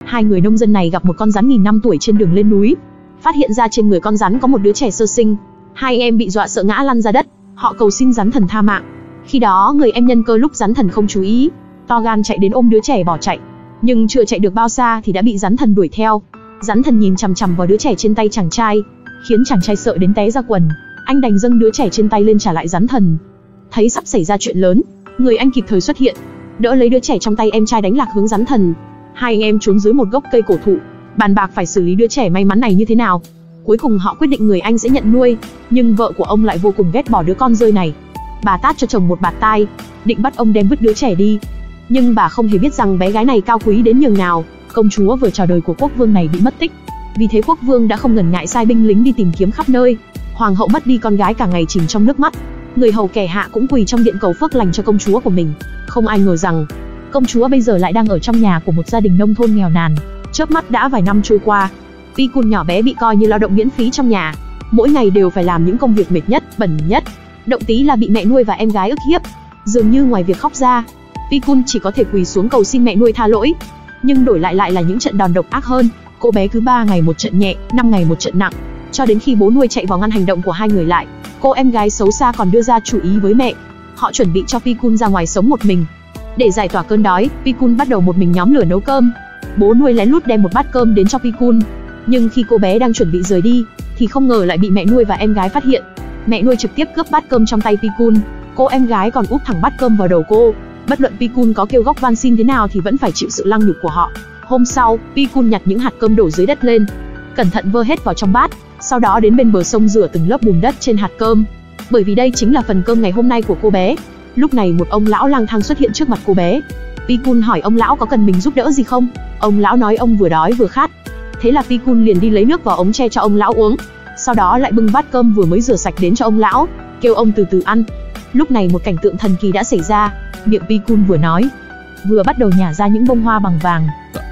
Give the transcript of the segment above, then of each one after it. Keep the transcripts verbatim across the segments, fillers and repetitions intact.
Hai người nông dân này gặp một con rắn nghìn năm tuổi trên đường lên núi, phát hiện ra trên người con rắn có một đứa trẻ sơ sinh. Hai anh em bị dọa sợ ngã lăn ra đất, họ cầu xin rắn thần tha mạng. Khi đó người em nhân cơ lúc rắn thần không chú ý, to gan chạy đến ôm đứa trẻ bỏ chạy. Nhưng chưa chạy được bao xa thì đã bị rắn thần đuổi theo. Rắn thần nhìn chằm chằm vào đứa trẻ trên tay chàng trai, khiến chàng trai sợ đến té ra quần. Anh đành dâng đứa trẻ trên tay lên trả lại rắn thần. Thấy sắp xảy ra chuyện lớn, người anh kịp thời xuất hiện, đỡ lấy đứa trẻ trong tay em trai đánh lạc hướng rắn thần. Hai anh em trốn dưới một gốc cây cổ thụ, bàn bạc phải xử lý đứa trẻ may mắn này như thế nào. Cuối cùng họ quyết định người anh sẽ nhận nuôi, nhưng vợ của ông lại vô cùng ghét bỏ đứa con rơi này. Bà tát cho chồng một bạt tai, định bắt ông đem vứt đứa trẻ đi. Nhưng bà không hề biết rằng bé gái này cao quý đến nhường nào. Công chúa vừa chào đời của quốc vương này bị mất tích. Vì thế quốc vương đã không ngần ngại sai binh lính đi tìm kiếm khắp nơi. Hoàng hậu mất đi con gái cả ngày chìm trong nước mắt. Người hầu kẻ hạ cũng quỳ trong điện cầu phước lành cho công chúa của mình. Không ai ngờ rằng công chúa bây giờ lại đang ở trong nhà của một gia đình nông thôn nghèo nàn. Chớp mắt đã vài năm trôi qua, Pikun nhỏ bé bị coi như lao động miễn phí trong nhà, mỗi ngày đều phải làm những công việc mệt nhất, bẩn nhất, động tí là bị mẹ nuôi và em gái ức hiếp. Dường như ngoài việc khóc ra, Pikun chỉ có thể quỳ xuống cầu xin mẹ nuôi tha lỗi, nhưng đổi lại lại là những trận đòn độc ác hơn. Cô bé cứ ba ngày một trận nhẹ, năm ngày một trận nặng, cho đến khi bố nuôi chạy vào ngăn hành động của hai người lại. Cô em gái xấu xa còn đưa ra chủ ý với mẹ, họ chuẩn bị cho Pikun ra ngoài sống một mình. Để giải tỏa cơn đói, Pikun bắt đầu một mình nhóm lửa nấu cơm. Bố nuôi lén lút đem một bát cơm đến cho Pikun, nhưng khi cô bé đang chuẩn bị rời đi, thì không ngờ lại bị mẹ nuôi và em gái phát hiện. Mẹ nuôi trực tiếp cướp bát cơm trong tay Pikun, cô em gái còn úp thẳng bát cơm vào đầu cô. Bất luận Pikun có kêu góc van xin thế nào thì vẫn phải chịu sự lăng nhục của họ. Hôm sau, Pikun nhặt những hạt cơm đổ dưới đất lên, cẩn thận vơ hết vào trong bát, sau đó đến bên bờ sông rửa từng lớp bùn đất trên hạt cơm, bởi vì đây chính là phần cơm ngày hôm nay của cô bé. Lúc này một ông lão lang thang xuất hiện trước mặt cô bé. Pikun hỏi ông lão có cần mình giúp đỡ gì không. Ông lão nói ông vừa đói vừa khát. Thế là Pikun liền đi lấy nước vào ống tre cho ông lão uống, sau đó lại bưng bát cơm vừa mới rửa sạch đến cho ông lão, kêu ông từ từ ăn. Lúc này một cảnh tượng thần kỳ đã xảy ra. Miệng Pikun vừa nói, vừa bắt đầu nhả ra những bông hoa bằng vàng.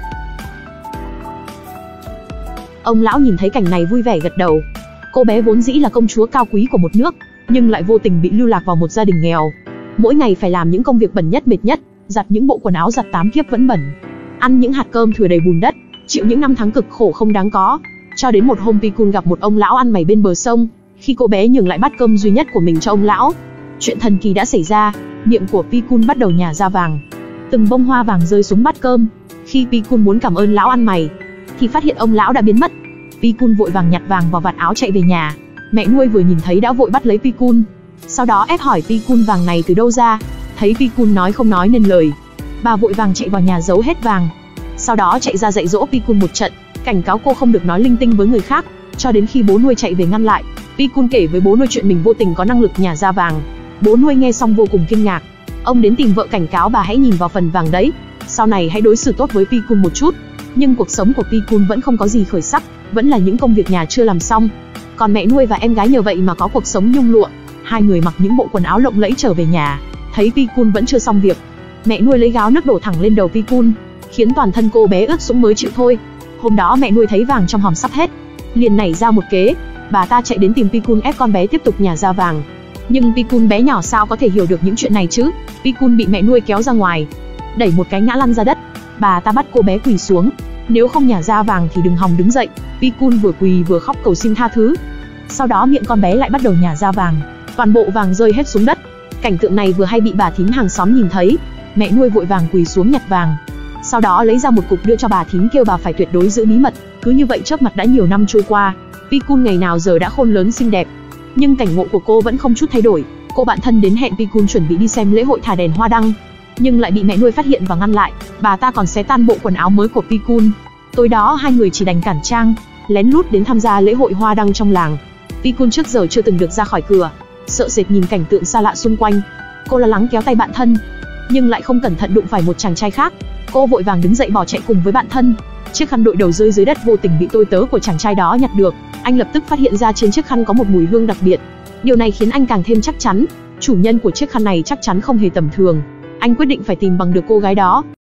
Ông lão nhìn thấy cảnh này vui vẻ gật đầu. Cô bé vốn dĩ là công chúa cao quý của một nước, nhưng lại vô tình bị lưu lạc vào một gia đình nghèo. Mỗi ngày phải làm những công việc bẩn nhất mệt nhất, giặt những bộ quần áo giặt tám kiếp vẫn bẩn, ăn những hạt cơm thừa đầy bùn đất, chịu những năm tháng cực khổ không đáng có. Cho đến một hôm Pikun gặp một ông lão ăn mày bên bờ sông. Khi cô bé nhường lại bát cơm duy nhất của mình cho ông lão, chuyện thần kỳ đã xảy ra. Miệng của Pikun bắt đầu nhả ra vàng, từng bông hoa vàng rơi xuống bát cơm. Khi Pikun muốn cảm ơn lão ăn mày, thì phát hiện ông lão đã biến mất. Pikun vội vàng nhặt vàng vào vạt áo chạy về nhà. Mẹ nuôi vừa nhìn thấy đã vội bắt lấy Pikun, sau đó ép hỏi Pikun vàng này từ đâu ra. Thấy Pikun nói không nói nên lời, bà vội vàng chạy vào nhà giấu hết vàng, sau đó chạy ra dạy dỗ Pikun một trận, cảnh cáo cô không được nói linh tinh với người khác. Cho đến khi bố nuôi chạy về ngăn lại, Pikun kể với bố nuôi chuyện mình vô tình có năng lực nhả ra vàng. Bố nuôi nghe xong vô cùng kinh ngạc. Ông đến tìm vợ cảnh cáo bà hãy nhìn vào phần vàng đấy, sau này hãy đối xử tốt với Pikun một chút. Nhưng cuộc sống của Pikun vẫn không có gì khởi sắc, vẫn là những công việc nhà chưa làm xong. Còn mẹ nuôi và em gái nhờ vậy mà có cuộc sống nhung lụa. Hai người mặc những bộ quần áo lộng lẫy trở về nhà, thấy Pikun vẫn chưa xong việc. Mẹ nuôi lấy gáo nước đổ thẳng lên đầu Pikun, khiến toàn thân cô bé ướt sũng mới chịu thôi. Hôm đó mẹ nuôi thấy vàng trong hòm sắp hết, liền nảy ra một kế. Bà ta chạy đến tìm Pikun ép con bé tiếp tục nhả ra vàng. Nhưng Pikun bé nhỏ sao có thể hiểu được những chuyện này chứ. Pikun bị mẹ nuôi kéo ra ngoài, đẩy một cái ngã lăn ra đất. Bà ta bắt cô bé quỳ xuống, nếu không nhả ra vàng thì đừng hòng đứng dậy. Pikun vừa quỳ vừa khóc cầu xin tha thứ. Sau đó miệng con bé lại bắt đầu nhả ra vàng, toàn bộ vàng rơi hết xuống đất. Cảnh tượng này vừa hay bị bà thím hàng xóm nhìn thấy. Mẹ nuôi vội vàng quỳ xuống nhặt vàng, sau đó lấy ra một cục đưa cho bà thím, kêu bà phải tuyệt đối giữ bí mật. Cứ như vậy chớp mặt đã nhiều năm trôi qua. Pikun ngày nào giờ đã khôn lớn xinh đẹp, nhưng cảnh ngộ của cô vẫn không chút thay đổi. Cô bạn thân đến hẹn Pikun chuẩn bị đi xem lễ hội thả đèn hoa đăng, nhưng lại bị mẹ nuôi phát hiện và ngăn lại. Bà ta còn xé tan bộ quần áo mới của Pikun. Tối đó hai người chỉ đành cản trang, lén lút đến tham gia lễ hội hoa đăng trong làng. Pikun trước giờ chưa từng được ra khỏi cửa, sợ sệt nhìn cảnh tượng xa lạ xung quanh. Cô lo lắng kéo tay bạn thân, nhưng lại không cẩn thận đụng phải một chàng trai khác. Cô vội vàng đứng dậy bỏ chạy cùng với bạn thân. Chiếc khăn đội đầu rơi dưới đất vô tình bị tôi tớ của chàng trai đó nhặt được. Anh lập tức phát hiện ra trên chiếc khăn có một mùi hương đặc biệt. Điều này khiến anh càng thêm chắc chắn, chủ nhân của chiếc khăn này chắc chắn không hề tầm thường. Anh quyết định phải tìm bằng được cô gái đó.